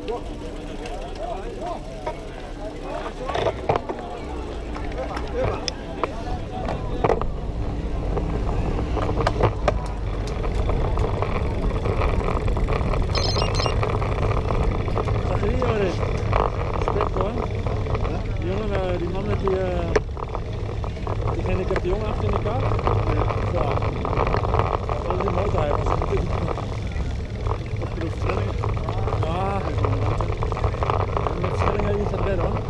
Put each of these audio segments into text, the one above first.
Die man met diegene, ik heb die jongen achter in de kar. Ja. Dat is een motor hebben. Op de versnelling. Ja. Met versnelling heb je niet gaat redden hoor.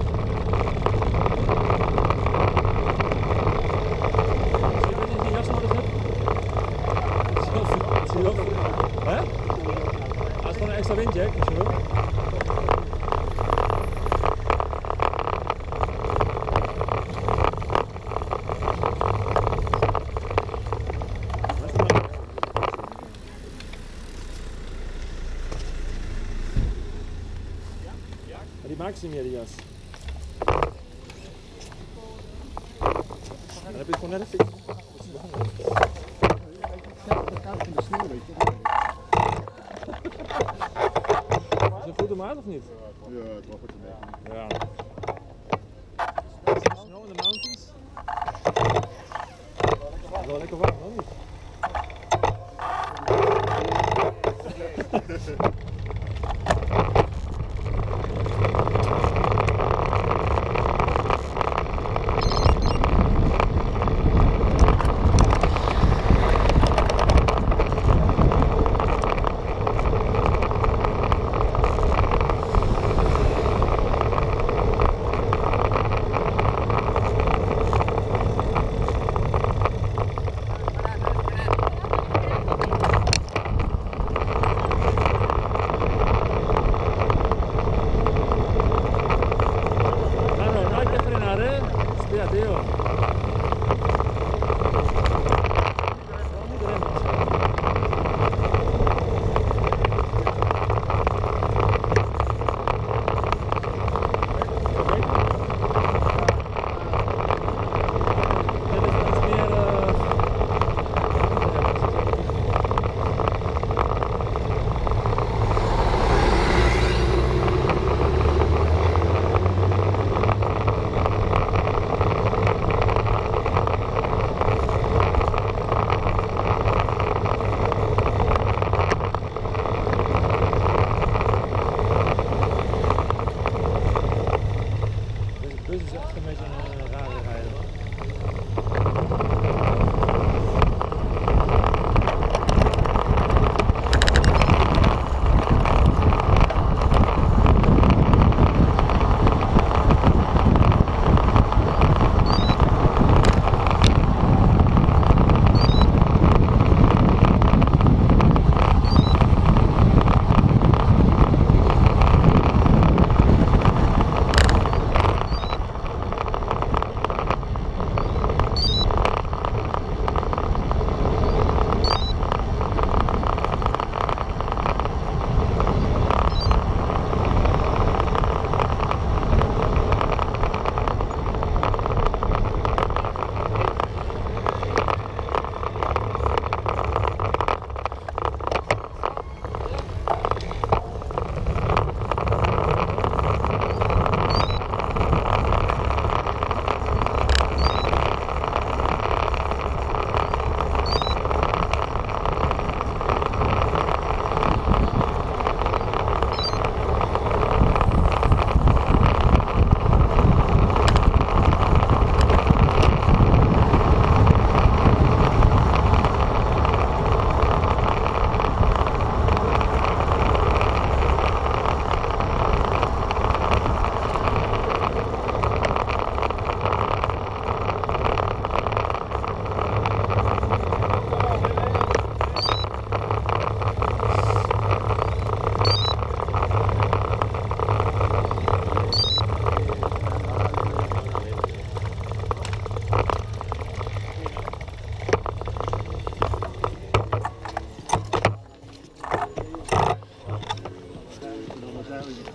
Ik weet niet of je jas nodig hebt. Zie je wel? Hè? Dat is gewoon een extra windjack als je wil. Die maakt ze niet meer, die jas. Dan heb je het gewoon net even. Dat gaat in de sneeuw, weet je. Is het goed om uit of niet? Ja, het was goed te Ja. Snow in the mountains. Dat is wel lekker warm, hoor niet? Deze is echt een beetje een rare rijder.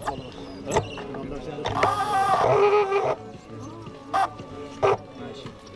Nice.